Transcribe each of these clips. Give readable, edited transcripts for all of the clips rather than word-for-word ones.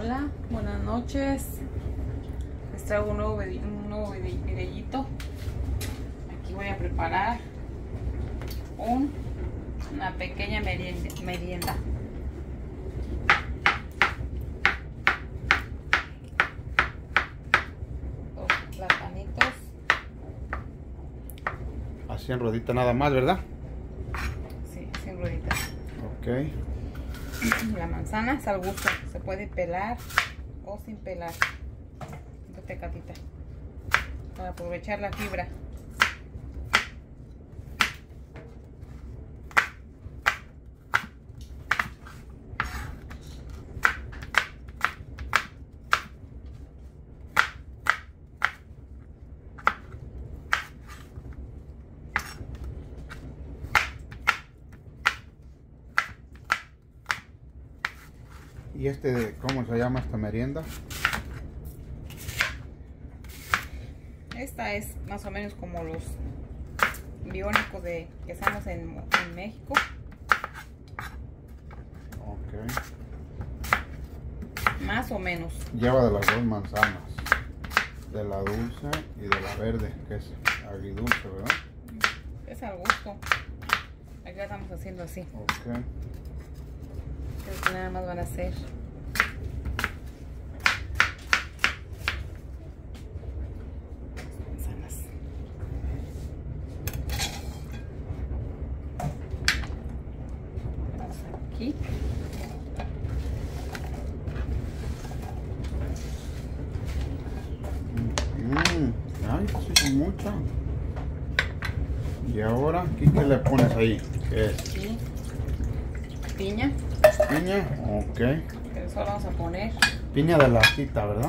Hola, buenas noches. Les traigo un nuevo videíto. Aquí voy a preparar una pequeña merienda. Dos platanitos. Así en ruedita nada más, ¿verdad? Sí, sin rueditas. Ok. La manzana es al gusto, se puede pelar o sin pelar. Un pecadita para aprovechar la fibra. ¿Y cómo se llama esta merienda? Esta es más o menos como los biónicos que hacemos en México. Ok. Más o menos. Lleva de las dos manzanas, de la dulce y de la verde, que es agridulce, ¿verdad? Es al gusto. Aquí la estamos haciendo así. Ok. Creo que nada más van a hacer manzanas. Vamos aquí. Ay, sí, son muchas. Y ahora, ¿qué le pones ahí? ¿Qué es? Aquí. Piña. Piña, ok. Pero solo vamos a poner Piña de latita, ¿verdad?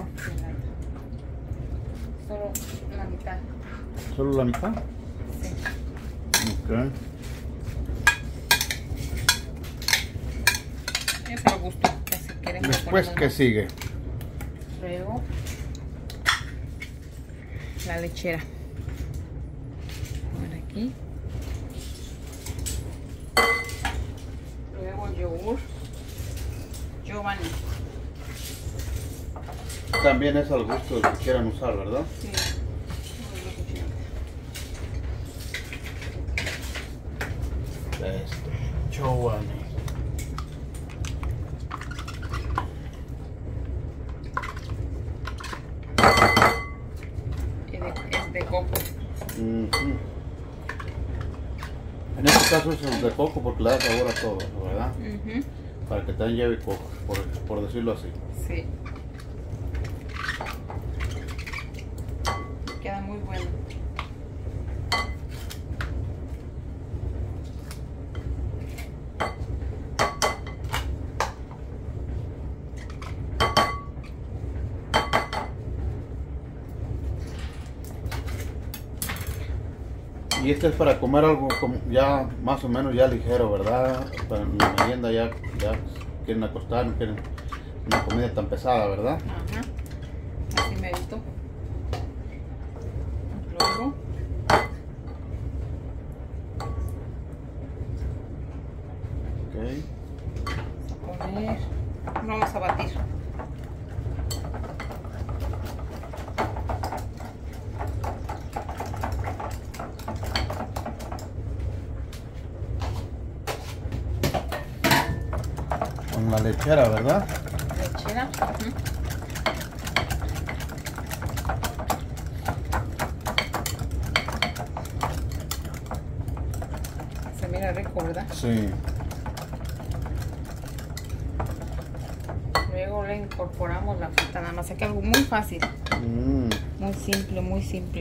solo la mitad. ¿Solo la mitad? Sí. Ok. Es al gusto. Si queremos Después, ¿qué sigue? Luego la lechera. Por aquí. Luego yogur Giovanni. También es al gusto de que quieran usar, ¿verdad? Sí. Giovanni. Es de coco. En este caso es el de coco porque le da sabor a todo, ¿verdad? Para que también lleve coco, por decirlo así. Sí. Queda muy bueno. Y este es para comer algo como ya más o menos ya ligero, ¿verdad? Para la merienda ya quieren acostar, no quieren una comida tan pesada, ¿verdad? Ajá. Así me gustó. Luego Ok. vamos a poner, vamos a batir. Con la lechera, ¿verdad? Lechera. Se mira rico, ¿verdad? Sí. Luego le incorporamos la fruta, nada más. Aquí algo muy fácil. Muy simple, muy simple.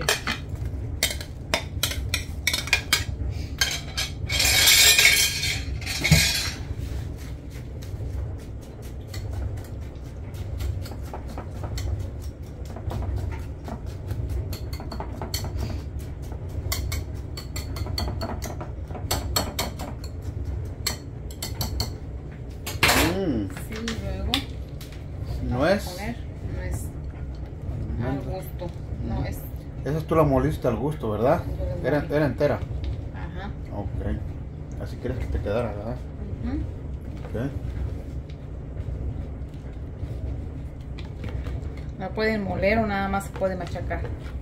Sí, luego Nuez. poner nuez al gusto. No es. Esa tú la moliste al gusto, ¿verdad? Era entera. Ajá. Ok. Así quieres que te quedara, ¿verdad? Ok. La pueden moler o nada más se puede machacar.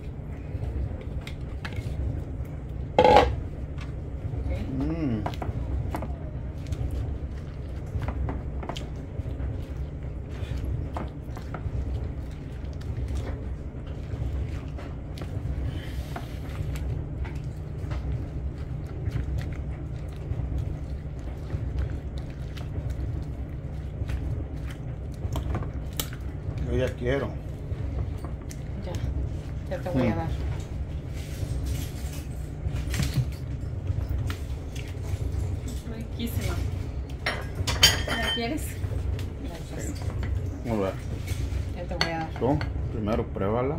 Okay. Yo ya quiero. Ya te voy a dar. Riquísima. ¿La quieres? Sí. Vamos a ver. Ya te voy a dar. Tú, primero pruébala.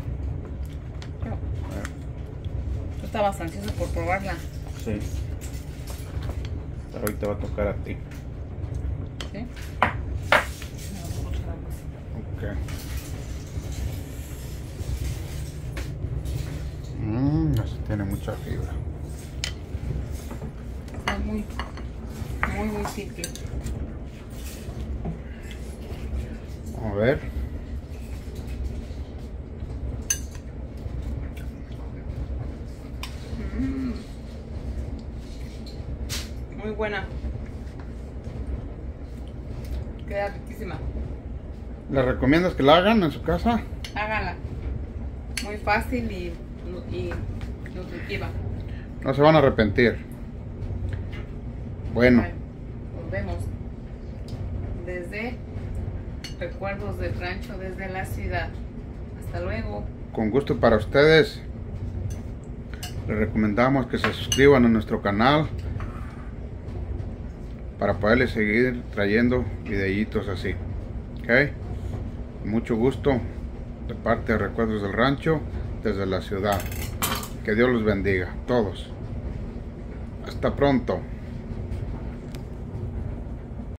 Tú estabas ansioso por probarla. Sí. Pero ahorita va a tocar a ti. ¿Sí? Ok. Eso tiene mucha fibra. Está muy simple. Vamos a ver. Muy buena. Queda riquísima. ¿Le recomiendas que la hagan en su casa? Hágala. Muy fácil y nutritiva. No se van a arrepentir. Bueno. Nos vemos. Desde Recuerdos del Rancho, desde la ciudad. Hasta luego. Con gusto para ustedes. Les recomendamos que se suscriban a nuestro canal para poderles seguir trayendo videitos así. Ok. Mucho gusto de parte de Recuerdos del Rancho desde la ciudad. Que Dios los bendiga, todos. Hasta pronto.